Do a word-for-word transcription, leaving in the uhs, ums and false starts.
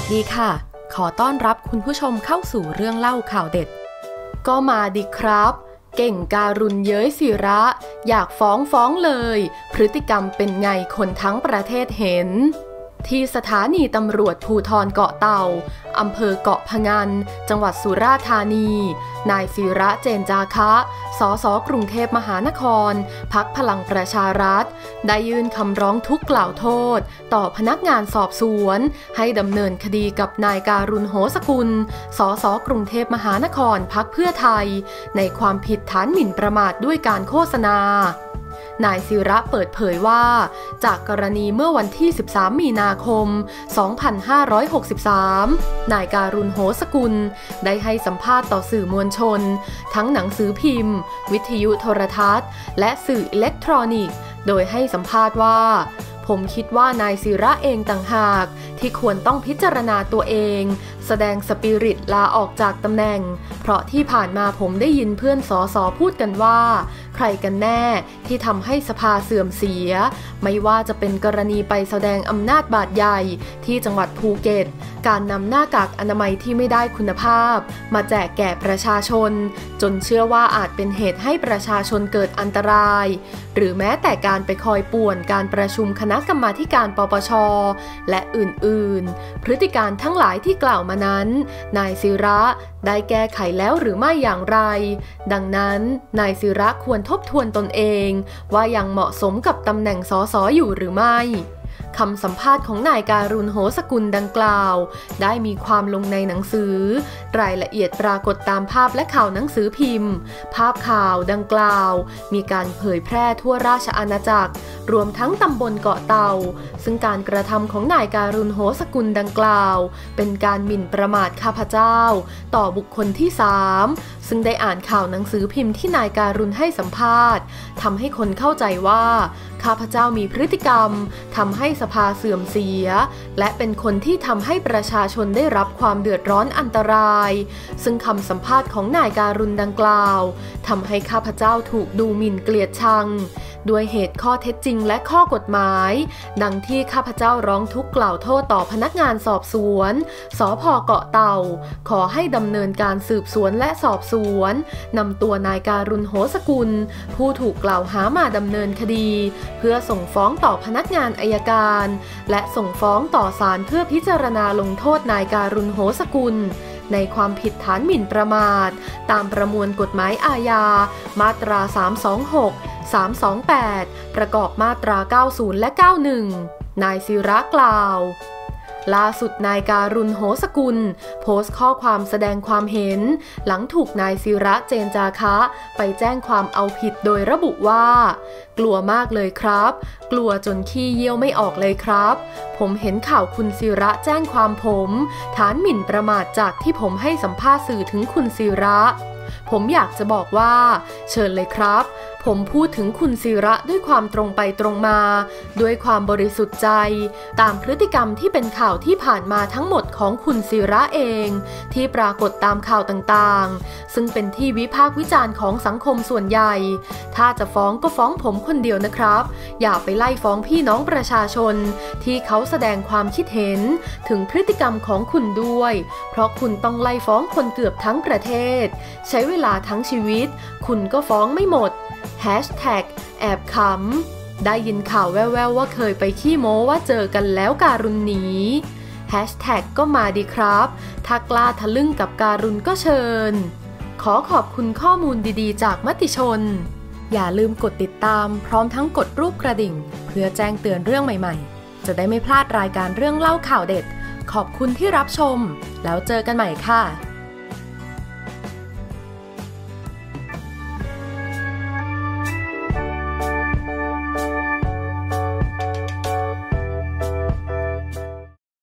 สดีค่ะขอต้อนรับคุณผู้ชมเข้าสู่เรื่องเล่าข่าวเด็ดก็มาดิครับเก่งการุณเย้ยศิระอยากฟ้องฟ้องเลยพฤติกรรมเป็นไงคนทั้งประเทศเห็นที่สถานีตำรวจภูธรเกาะเต่าอำเภอเกาะพะงันจังหวัดสุราษฎร์ธานีนายศิระเจนจาคะสสกรุงเทพมหานครพรรคพลังประชารัฐได้ยื่นคำร้องทุกข์กล่าวโทษต่อพนักงานสอบสวนให้ดำเนินคดีกับนายการุณโหสกุลสสกรุงเทพมหานครพรรคเพื่อไทยในความผิดฐานหมิ่นประมาทด้วยการโฆษณานายศิระเปิดเผยว่าจากกรณีเมื่อวันที่สิบสามมีนาคมสองพันห้าร้อยหกสิบสามนายการุณโหสกุลได้ให้สัมภาษณ์ต่อสื่อมวลชนทั้งหนังสือพิมพ์วิทยุโทรทัศน์และสื่ออิเล็กทรอนิกส์โดยให้สัมภาษณ์ว่าผมคิดว่านายศิระเองต่างหากที่ควรต้องพิจารณาตัวเองแสดงสปิริตลาออกจากตำแหน่งเพราะที่ผ่านมาผมได้ยินเพื่อนสสพูดกันว่าใครกันแน่ที่ทำให้สภาเสื่อมเสียไม่ว่าจะเป็นกรณีไปแสดงอำนาจบาดใหญ่ที่จังหวัดภูเก็ตการนำหน้ากากอนามัยที่ไม่ได้คุณภาพมาแจกแก่ประชาชนจนเชื่อว่าอาจเป็นเหตุให้ประชาชนเกิดอันตรายหรือแม้แต่การไปคอยป่วนการประชุมคณะกรรมาธิการปปชและอื่นๆพฤติการทั้งหลายที่กล่าวมานั้นนายศิระได้แก้ไขแล้วหรือไม่อย่างไรดังนั้นนายศิระควรทบทวนตนเองว่ายังเหมาะสมกับตำแหน่งสสอยู่หรือไม่คำสัมภาษณ์ของนายการุณโหสกุลดังกล่าวได้มีความลงในหนังสือรายละเอียดปรากฏตามภาพและข่าวหนังสือพิมพ์ภาพข่าวดังกล่าวมีการเผยแพร่ทั่วราชอาณาจักรรวมทั้งตำบลเกาะเต่าซึ่งการกระทำของนายการุณโหสกุลดังกล่าวเป็นการหมิ่นประมาทข้าพเจ้าต่อบุคคลที่สามซึ่งได้อ่านข่าวหนังสือพิมพ์ที่นายการุณให้สัมภาษณ์ทำให้คนเข้าใจว่าข้าพเจ้ามีพฤติกรรมทำให้สภาเสื่อมเสียและเป็นคนที่ทำให้ประชาชนได้รับความเดือดร้อนอันตรายซึ่งคำสัมภาษณ์ของนายการุณดังกล่าวทำให้ข้าพเจ้าถูกดูหมิ่นเกลียดชังด้วยเหตุข้อเท็จจริงและข้อกฎหมายดังที่ข้าพเจ้าร้องทุกข์กล่าวโทษต่อพนักงานสอบสวนสภ.เกาะเต่าขอให้ดำเนินการสืบสวนและสอบสวนนำตัวนายการุณโหสกุลผู้ถูกกล่าวหามาดำเนินคดีเพื่อส่งฟ้องต่อพนักงานอัยการและส่งฟ้องต่อศาลเพื่อพิจารณาลงโทษนายการุณโหสกุลในความผิดฐานหมิ่นประมาทตามประมวลกฎหมายอาญามาตราสามสองหก สามสองแปดประกอบมาตราเก้าสิบและเก้าสิบเอ็ดนายศิระกล่าวล่าสุดนายการุณโหสกุลโพสต์ข้อความแสดงความเห็นหลังถูกนายศิระเจนจาคะไปแจ้งความเอาผิดโดยระบุว่ากลัวมากเลยครับกลัวจนขี้เยี่ยวไม่ออกเลยครับผมเห็นข่าวคุณศิระแจ้งความผมฐานหมิ่นประมาทจากที่ผมให้สัมภาษณ์สื่อถึงคุณศิระผมอยากจะบอกว่าเชิญเลยครับผมพูดถึงคุณศิระด้วยความตรงไปตรงมาด้วยความบริสุทธิ์ใจตามพฤติกรรมที่เป็นข่าวที่ผ่านมาทั้งหมดของคุณศิระเองที่ปรากฏตามข่าวต่างๆซึ่งเป็นที่วิพากษ์วิจารณ์ของสังคมส่วนใหญ่ถ้าจะฟ้องก็ฟ้องผมคนเดียวนะครับอย่าไปไล่ฟ้องพี่น้องประชาชนที่เขาแสดงความคิดเห็นถึงพฤติกรรมของคุณด้วยเพราะคุณต้องไล่ฟ้องคนเกือบทั้งประเทศใช้เวลาทั้งชีวิตคุณก็ฟ้องไม่หมดแฮชแท็กแอบขำได้ยินข่าวแว่วๆว่าเคยไปขี้โม้ว่าเจอกันแล้วการุณหนีแฮชแท็กก็มาดีครับถ้ากล้าทะลึ่งกับการุณก็เชิญขอขอบคุณข้อมูลดีๆจากมติชนอย่าลืมกดติดตามพร้อมทั้งกดรูปกระดิ่งเพื่อแจ้งเตือนเรื่องใหม่ๆจะได้ไม่พลาดรายการเรื่องเล่าข่าวเด็ดขอบคุณที่รับชมแล้วเจอกันใหม่ค่ะ